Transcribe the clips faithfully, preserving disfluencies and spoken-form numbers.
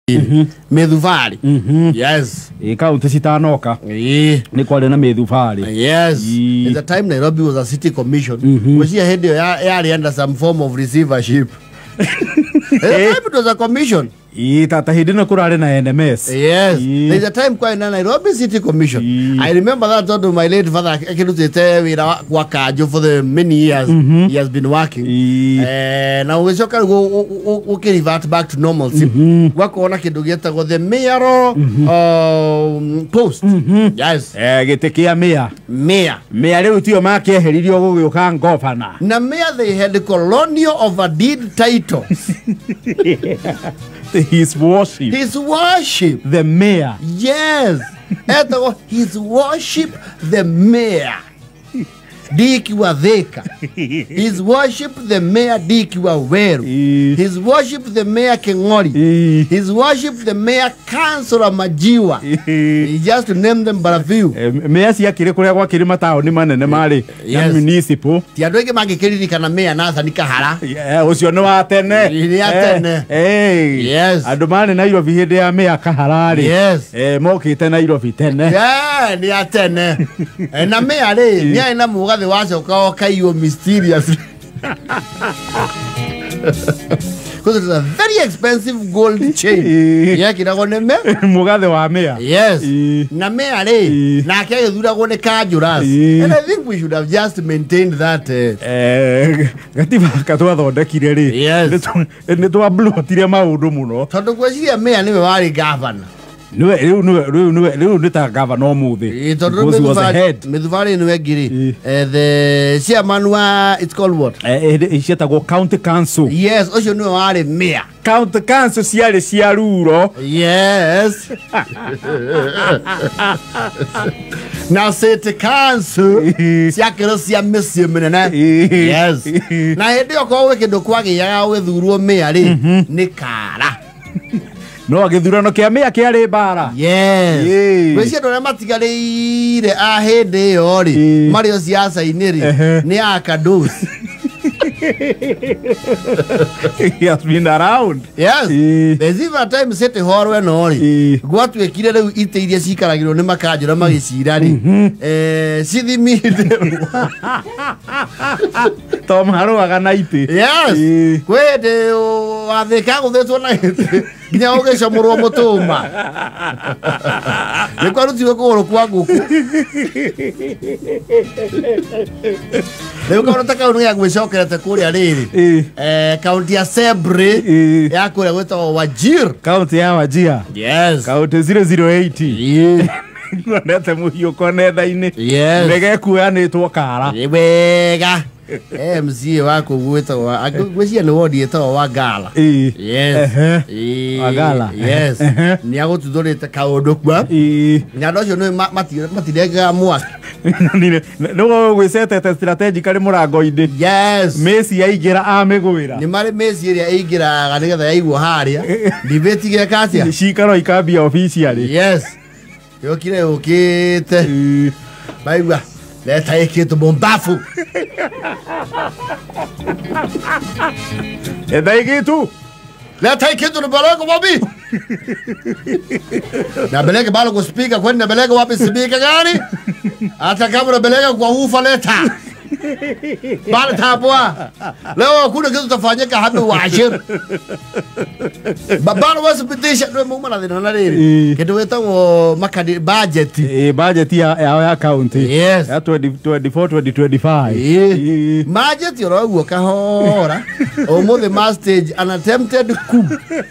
Medhuvari. Yes. E kaunti citanoka. Eh. Ni kwale na Medhuvari. Yes. In the time Nairobi was a city commission, was here head ya under some form of receivership. At the time it was a commission. E tata hidina kurale na N M S. Yes. There's a time kwa na Nairobi City Commission. E. I remember that to my late father Ekirutete wakajo for the many years mm-hmm. he has been working. E. Uh, now we should go okay revert back to normalcy. Mm-hmm. Wako ona kidogeta go the mayoral mm-hmm. uh, post. Mm-hmm. Yes. Eh getekia mayor. Mayor. Mayor leo tio make heririo guguka governor. Na mayor they had the colonial of a deed title. His worship. His worship. The mayor. Yes. His worship, the mayor. Diki wa Thika. His worship, the mayor Diki wa Weru. His worship, the mayor Kengori. His worship, the mayor Councilor Majiwa. Just to name them but a few. Mayor siya kire kule kwa kirima tao ni manene mali. Yes. Municipal. Tiadoge magi kiriri kana mayor nasa ni kahara. Yeah, usio no atene. Ni atene. Hey. Yes. Adumane na iro vihede ya mayor kaharari. Yes. Eh, moki tena iro vitene. Yeah, ni atene. Na mayor le, ni aina muga the was okay, you mysterious. Because it's a very expensive gold chain. Yeah, kina gone me. Mugade wa mea. Yes. Na mea le. Na kaya dura gone kajuras. And I think we should have just maintained that. Eh, gatiba katwa thonde kireri. Yes. Ne to ablu tire maundu muno. Tondu kweciria mea ni we wari governor. No, no, no, no, no, no, no, governor Muthi. Because he was a head. Medhuvari no egiri. The chairman wa, it's called what? He said go county council. Yes, osho no wari mayor. County council siale siaruro. Yes. Now city council siakero sia mesie menene. Yes. Na hede okwo wekindo kwage ya wethurwo mayor ri ni kara. No agithurano kia mea kia ri bara. Yes. Weci andu aria matigarire a hindi iyo ri mari o siasa-ini ri ni akadosi. He has been around. Yes. There's even a time city hall we no ri gwatuikire riu ite iria cikaragirwo ni makanjura magicira ri eh cithiminde Tom haruaga na ite. Yes. Kwende wathika guthetwo na ite nginya ugicamurwo mutuma ni kwarutirwo kuguru kwa nguku leo kana taka unu ya gwicokerete kuria riri eh county assembly ya kuria gwetwo Wajir, county ya Wajir. Yes. County zero zero eight. Yeah. Nete muhiyo konetha-ini. Yes. Ndege kuyanitwo kara. Wega. M C wako gwetwo gwĩcia nĩ wodi etagwo Wagala. Yes. Wagala. Yes. Ni agututhurite kaundu kwa. Ni andu acio nĩ matirega mwaki. No gwĩcetete strategically mũrango-inĩ. Yes. Messi yaingĩra amĩgwĩra. Nĩ marĩ Messi ĩrĩa ĩingĩraga nĩgetha yaigwo harĩa. Debate gĩka atĩa? Cikaro ikambia officially. Yes. Yokire ukite. Baigwa. Leta hiki tu bombafu. Leta hiki tu. Leta hiki tu nabeleko wapi? Nabeleka balo kuspika kwani nabeleka wapi speaker gani? Hata kama nabeleka kwa ufa leta. Bale tapwa. Leo kuna kitu tafanyika hapa Wajir. Babalo wasipitisha ndio muuma na thina na riri. Kitu wetagwo makadi budget. Eh budget ya ya county. Yes. Ya twenty twenty-four twenty twenty-five. Eh. Budget yoroguo kahora. Omuthi ma stage an attempted coup.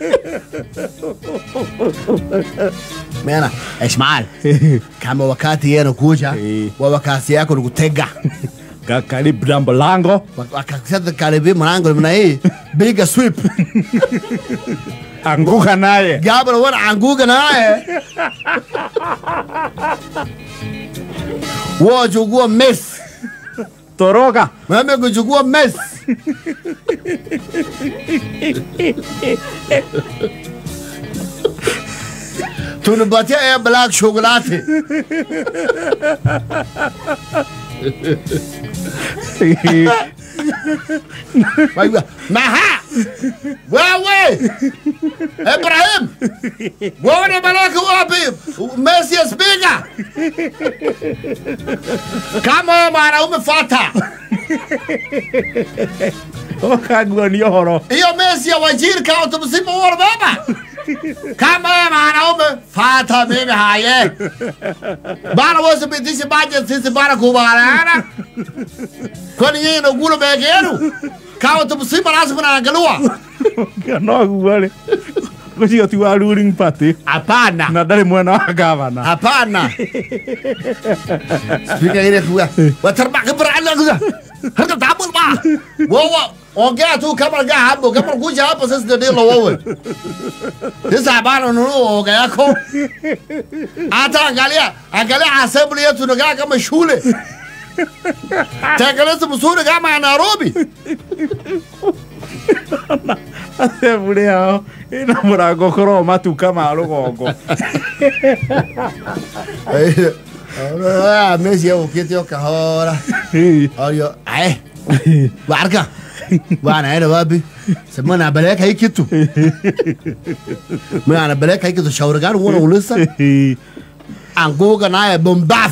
Mena, Ismail. Kama wakati yenu kuja, wa wakati yako ni kutega. Karibu na mlango. Wakati karibu mlango mna hii big sweep. Anguka naye. Gabra wana anguka naye. Wachukua mess. Toroka. Mimi kuchukua mess. Tunabatia ya black chocolate. Maha! wewe Ibrahim wewe malaki wapi Messi speaker kama mwanaume fata okagwa ni horo hiyo Messi wajiri kwa tumsimu wala baba kama mwanaume fata mimi haye bana wose bitisi baje sisi bana kubana kwani yeye ndo gulo begeru kwa tumsimu lazima naangalia no wale Kusi ati wa ruling party. Hapana. Na dale mwana wa gavana. Hapana. Speaker ile kuwa. Watarba kibra kuza. Hata tabul ba. Wewe ongea tu kama ga hapo kama kuja hapo sasa ndio ndio wewe. Sasa bana nuru ongea yako. Hata angalia, angalia assembly yetu ndio kama shule. Tekeleza msuri kama Nairobi. Assembly yao ina murango koro matuka ma rugongo. Ah, Messi yao kitio kahora. Ayo, eh. Barka. Bana ina wapi? Semana abaleka hii kitu. Mimi anabaleka hii kitu shauri gani unaona ulisa? Angoga naye bombaf.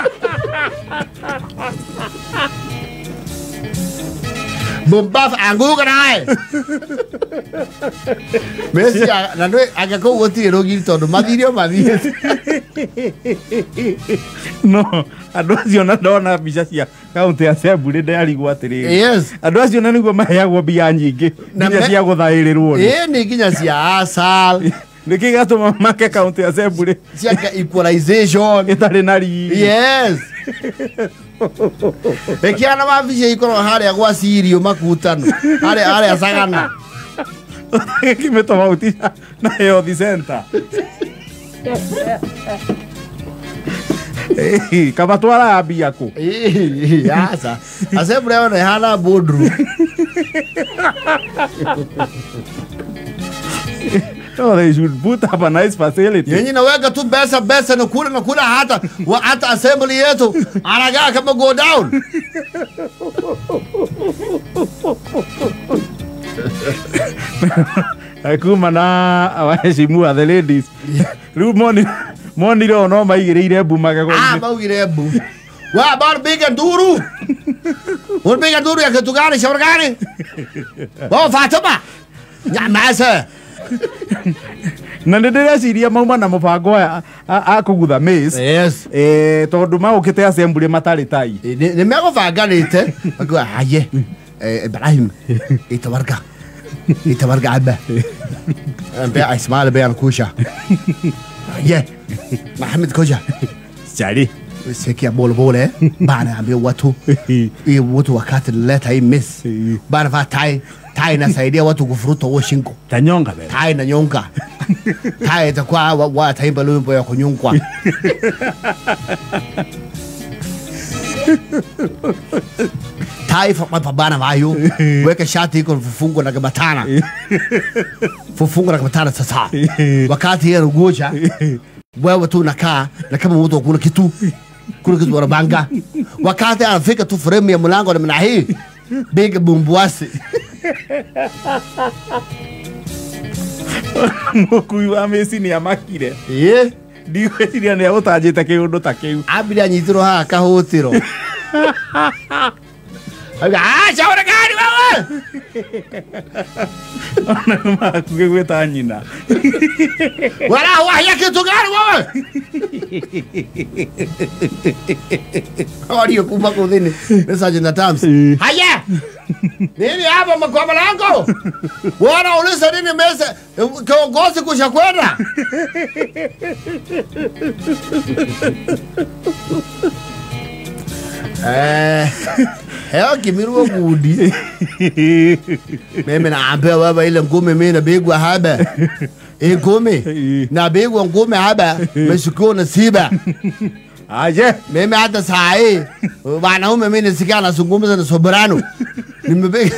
Bombaf angoga naye. Messi na ndo agako woti rogi todo madirio madirio. No, adocio na dona bica cia kaunti assembly ndari gwatiriri. Yes. Adocio na niguo maheyagwo mbia nyingi. Nginya cia guthairirwo. Eh ni nginya cia asal. Niki gatuma make county assembly cia equalization itari na ri. Yes. Ekiana mabice ikoro haria gwa sirio makutano. Haria haria sagana. Kimetofautisha na health center. Eh, kama twara abia ku. Eh, yasa. Assembly ona hana bodru. Oh, they should put up a nice facility. Yenye naweka tu besa besa na kula na kula hata wa hata assembly yetu anagaa kama go down. Akuma na awaheshimua the ladies. Riu moni moni ro no maigireire mbumage kwa. Ah, maugire mbu. Wa bar biga nduru. Wor biga nduru ya kitu gani shauri gani? Bo Fatuma. Nyamasa. Na ndendera ciria mauma na mubango aya akugutha Mace. Yes. Eh tondu maukite assembly matari tai. Ni mego vanganite. Agwa haye. Eh Ibrahim. Itawarga. Itawarga aba. Ambe Ismail be kusha. Ye. Mohamed koja. Sari. Sikia bol bole. Bana ambe watu. I watu wakati leta hii miss. Bana va tai. Tai nasaidia watu kufuruta washingo. Tanyonga bele. Tai na nyonga. Tai itakuwa wa, wa taimba lumbo ya kunyongwa. Tai pabana vayo. Weka shati iko fufungo na kabatana. Fufungo na kabatana sasa. Wakati ya rugoja. Wewe tu nakaa na kama mtu kuna kitu. Kuna kitu wanabanga. Wakati anafika tu frame ya mlango na mnahi. Big bumbuasi. Mukui wa Messi ni amakire. Eh? Ndiwe siria ne utajite kiundu ta kiu. Abira nyitiro ha kahutiro. Ah, shauri gani wewe? Ona makuge gweta nyina. Wala wahia kitu gani wewe? Audio kuma kuthini. Message na Tams. Haya. Nini hapa mkwa mlango? Wana ulisa nini mesa kiongozi kusha kwenda? Eh, heo kimiruwa gudi. Mimi naambia wewe ile ngome mimi na bigwa haba. Eh ngome. Na bigwa ngome haba. Meshukuru nasiba. Aje, mimi hata saa hii wanaume mimi nisikia anazungumza na Soberano. Nimebega.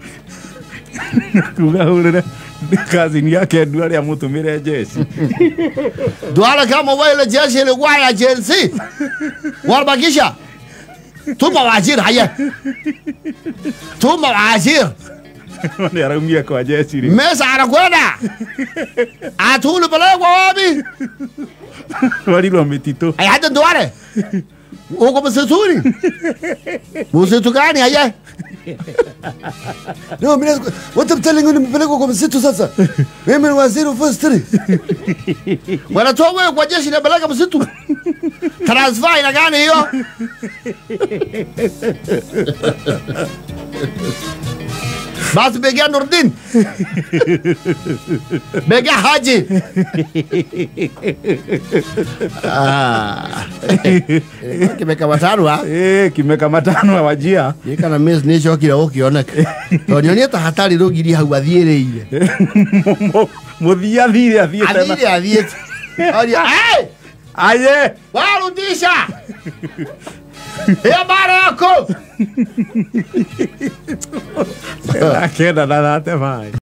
Kugaulira kazi ni yake duale ya mutumire jeshi. Duale kama wale jeshi ile waya jeshi. Walbakisha. Tuma waziri haya. Tuma waziri. Nĩ araumia kwa jeshi rĩu. Mesa anakwenda. Atulu pelekwa wapi? Warirwo mĩtitũ. Ai hata Duale. Uko msituni? Msitu gani haya? No, mimi what I'm telling you nimepelekwa kwa msitu sasa. Mimi ni waziri wa forestry. Wanatoa wewe kwa jeshi na peleka msitu. Transfer ina gani hiyo? Basi Bega Nurdin. Bega Haji. Ah. Kimeka matano ha? Eh, kimeka matano wajia. Yeka na miss ni shokira ukioneka. Tonyonia ta hatari rugiri hau athireire. Muthia thire athie tena. Athire athie. Aria, hey! Aye. Warudisha. Ya barako. Akenda na nate vai.